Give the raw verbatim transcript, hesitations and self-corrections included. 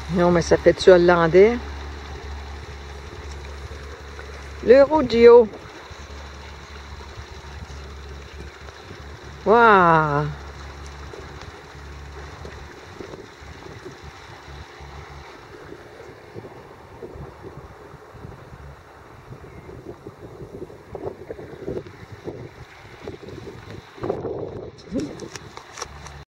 Non, mais ça fait-tu hollandais? Le rodeo. Waouh!